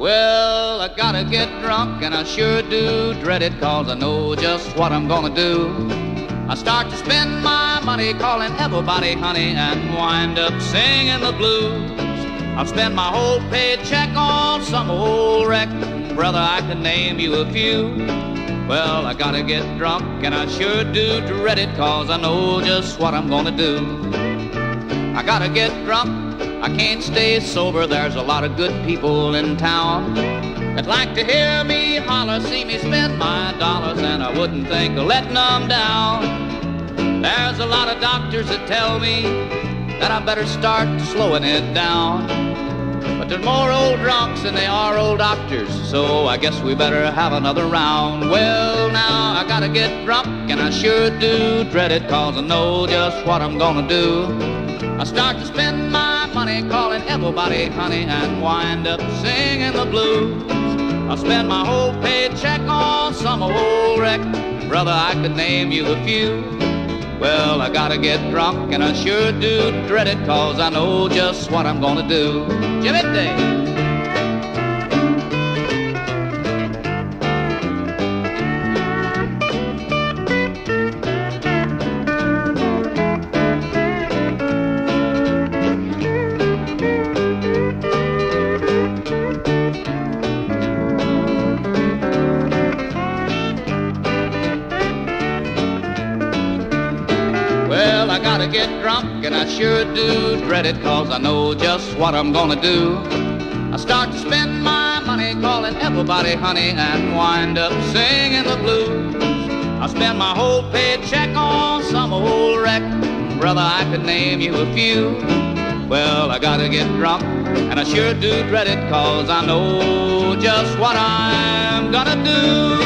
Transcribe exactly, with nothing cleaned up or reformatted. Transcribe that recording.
Well, I gotta get drunk, and I sure do dread it, 'cause I know just what I'm gonna do. I start to spend my money calling everybody honey and wind up singing the blues. I've spent my whole paycheck on some old wreck. Brother, I can name you a few. Well, I gotta get drunk, and I sure do dread it, 'cause I know just what I'm gonna do. I gotta get drunk, I can't stay sober. There's a lot of good people in town that like to hear me holler, see me spend my dollars, and I wouldn't think of letting them down. There's a lot of doctors that tell me that I better start slowing it down. But there's more old drunks than they are old doctors, so I guess we better have another round. Well, now I gotta get drunk, and I sure do dread it, 'cause I know just what I'm gonna do. I start to spend my money calling everybody honey and wind up singing the blues. I spend my whole paycheck on some old wreck. Brother, I could name you a few. Well, I gotta get drunk, and I sure do dread it, 'cause I know just what I'm gonna do. Jimmy Day. Well, I gotta get drunk, and I sure do dread it, 'cause I know just what I'm gonna do. I start to spend my money calling everybody honey and wind up singing the blues. I spend my whole paycheck on some old wreck. Brother, I could name you a few. Well, I gotta get drunk, and I sure do dread it, 'cause I know just what I'm gonna do.